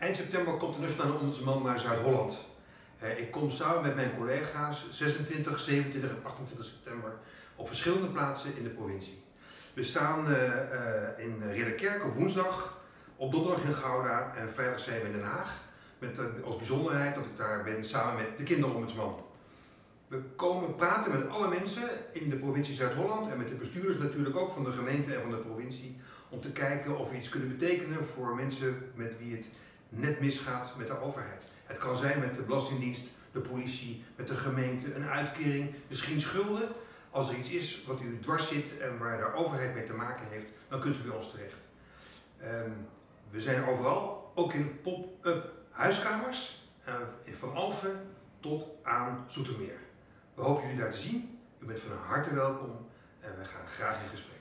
Eind september komt de Nationale Ombudsman naar Zuid-Holland. Ik kom samen met mijn collega's 26, 27 en 28 september op verschillende plaatsen in de provincie. We staan in Ridderkerk op woensdag, op donderdag in Gouda en vrijdag zijn we in Den Haag. Met als bijzonderheid dat ik daar ben samen met de kinderombudsman. We komen praten met alle mensen in de provincie Zuid-Holland en met de bestuurders natuurlijk ook van de gemeente en van de provincie. Om te kijken of we iets kunnen betekenen voor mensen met wie het net misgaat met de overheid. Het kan zijn met de Belastingdienst, de politie, met de gemeente, een uitkering, misschien schulden. Als er iets is wat u dwars zit en waar de overheid mee te maken heeft, dan kunt u bij ons terecht. We zijn overal, ook in pop-up huiskamers, van Alphen tot aan Zoetermeer. We hopen jullie daar te zien. U bent van harte welkom en wij gaan graag in gesprek.